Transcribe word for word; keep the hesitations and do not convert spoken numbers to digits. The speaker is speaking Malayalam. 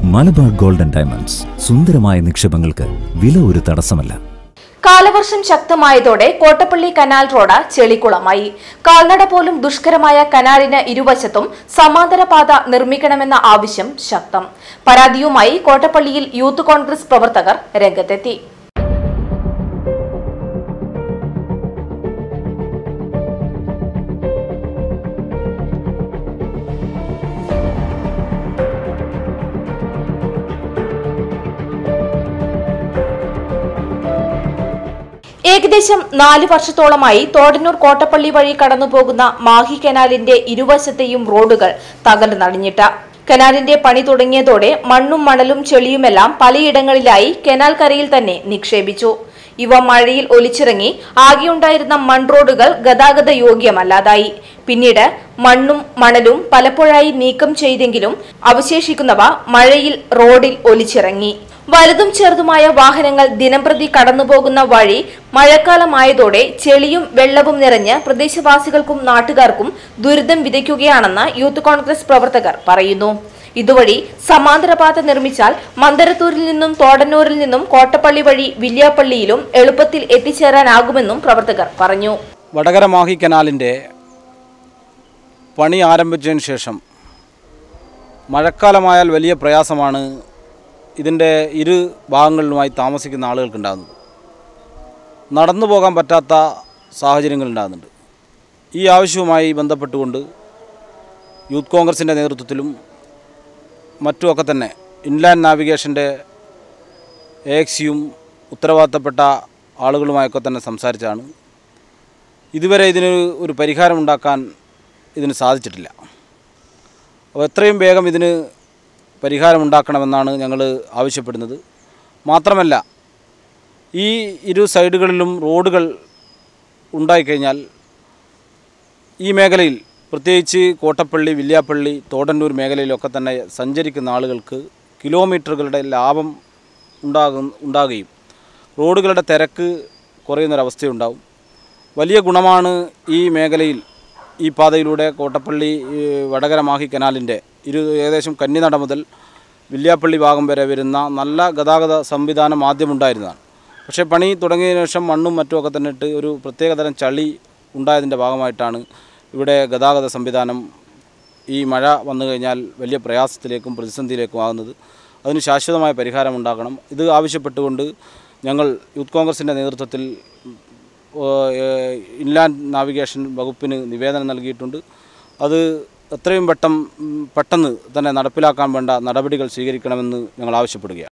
മലബാർ ഗോൾഡൻ ഡയമണ്ട്സ് സുന്ദരമായ നിക്ഷേപങ്ങൾക്ക് വില ഒരു തടസ്സമല്ല. കാലവർഷം ശക്തമായതോടെ കോട്ടപ്പള്ളി കനാൽ റോഡ് ചെളിക്കുളമായി. കാൽനട പോലും ദുഷ്കരമായ കനാലിന് ഇരുവശത്തും സമാന്തര പാത നിർമ്മിക്കണമെന്ന ആവശ്യം ശക്തം. പരാതിയുമായി കോട്ടപ്പള്ളിയിൽ യൂത്ത് കോൺഗ്രസ് പ്രവർത്തകർ രംഗത്തെത്തി. ഏകദേശം നാല് വർഷത്തോളമായി തോടന്നൂർ കോട്ടപ്പള്ളി വഴി കടന്നുപോകുന്ന മാഹി കനാലിന്റെ ഇരുവശത്തെയും റോഡുകൾ തകർന്നു നടിഞ്ഞിട്ട. കനാലിന്റെ പണി തുടങ്ങിയതോടെ മണ്ണും മണലും ചെളിയുമെല്ലാം പലയിടങ്ങളിലായി കനാൽ കരയിൽ തന്നെ നിക്ഷേപിച്ചു. ഇവ മഴയിൽ ഒലിച്ചിറങ്ങി ആകെയുണ്ടായിരുന്ന മൺറോഡുകൾ ഗതാഗത യോഗ്യമല്ലാതായി. പിന്നീട് മണ്ണും മണലും പലപ്പോഴായി നീക്കം ചെയ്തെങ്കിലും അവശേഷിക്കുന്നവ മഴയിൽ റോഡിൽ ഒലിച്ചിറങ്ങി. വലുതും ചെറുതുമായ വാഹനങ്ങൾ ദിനംപ്രതി കടന്നുപോകുന്ന വഴി മഴക്കാലമായതോടെ ചെളിയും വെള്ളവും നിറഞ്ഞ് പ്രദേശവാസികൾക്കും നാട്ടുകാർക്കും ദുരിതം വിതയ്ക്കുകയാണെന്ന് യൂത്ത് കോൺഗ്രസ് പ്രവർത്തകർ പറയുന്നു. ഇതുവഴി സമാന്തരപാത നിർമ്മിച്ചാൽ മന്ദരത്തൂരിൽ നിന്നും തോടന്നൂരിൽ നിന്നും കോട്ടപ്പള്ളി വഴി വില്യാപ്പള്ളിയിലും എളുപ്പത്തിൽ എത്തിച്ചേരാനാകുമെന്നും പ്രവർത്തകർ പറഞ്ഞു. വടകര മാഹി കനാലിൻ്റെ പണി ആരംഭിച്ചതിന് ശേഷം മഴക്കാലമായാൽ വലിയ പ്രയാസമാണ് ഇതിൻ്റെ ഇരു ഭാഗങ്ങളിലുമായി താമസിക്കുന്ന ആളുകൾക്കുണ്ടാകുന്നത്. നടന്നു പോകാൻ പറ്റാത്ത സാഹചര്യങ്ങളുണ്ടാകുന്നുണ്ട്. ഈ ആവശ്യവുമായി ബന്ധപ്പെട്ടുകൊണ്ട് യൂത്ത് കോൺഗ്രസിൻ്റെ നേതൃത്വത്തിലും മറ്റുമൊക്കെ തന്നെ ഇൻലാൻഡ് നാവിഗേഷൻ്റെ എക്സിയും ഉത്തരവാദിത്തപ്പെട്ട ആളുകളുമായൊക്കെ തന്നെ സംസാരിച്ചാണ് ഇതുവരെ ഇതിന് ഒരു പരിഹാരമുണ്ടാക്കാൻ ഇതിന് സാധിച്ചിട്ടില്ല. അപ്പോൾ എത്രയും വേഗം ഇതിന് പരിഹാരമുണ്ടാക്കണമെന്നാണ് ഞങ്ങൾ ആവശ്യപ്പെടുന്നത്. മാത്രമല്ല, ഈ ഇരു സൈഡുകളിലും റോഡുകൾ ഉണ്ടായിക്കഴിഞ്ഞാൽ ഈ മേഖലയിൽ പ്രത്യേകിച്ച് കോട്ടപ്പള്ളി, വില്യാപ്പള്ളി, തോടന്നൂർ മേഖലയിലൊക്കെ തന്നെ സഞ്ചരിക്കുന്ന ആളുകൾക്ക് കിലോമീറ്ററുകളുടെ ലാഭം ഉണ്ടാകും ഉണ്ടാകുകയും റോഡുകളുടെ തിരക്ക് കുറയുന്നൊരവസ്ഥയുണ്ടാവും. വലിയ ഗുണമാണ് ഈ മേഖലയിൽ ഈ പാതയിലൂടെ കോട്ടപ്പള്ളി വടകര മാഹി കനാലിൻ്റെ ഇരു ഏകദേശം കന്നിനട മുതൽ വില്യാപ്പള്ളി ഭാഗം വരെ വരുന്ന നല്ല ഗതാഗത സംവിധാനം ആദ്യമുണ്ടായിരുന്നതാണ്. പക്ഷേ പണി തുടങ്ങിയതിനു ശേഷം മണ്ണും മറ്റുമൊക്കെ തന്നെ ഇട്ട് ഒരു പ്രത്യേകതരം ചളി ഉണ്ടായതിൻ്റെ ഭാഗമായിട്ടാണ് ഇവിടെ ഗതാഗത സംവിധാനം ഈ മഴ വന്നു കഴിഞ്ഞാൽ വലിയ പ്രയാസത്തിലേക്കും പ്രതിസന്ധിയിലേക്കും ആകുന്നത്. അതിന് ശാശ്വതമായ പരിഹാരം ഉണ്ടാക്കണം. ഇത് ആവശ്യപ്പെട്ടുകൊണ്ട് ഞങ്ങൾ യൂത്ത് കോൺഗ്രസിൻ്റെ നേതൃത്വത്തിൽ ഇൻലാൻഡ് നാവിഗേഷൻ വകുപ്പിന് നിവേദനം നൽകിയിട്ടുണ്ട്. അത് എത്രയും പെട്ടെന്ന് പെട്ടെന്ന് തന്നെ നടപ്പിലാക്കാൻ വേണ്ട നടപടികൾ സ്വീകരിക്കണമെന്ന് ഞങ്ങൾ ആവശ്യപ്പെടുകയാണ്.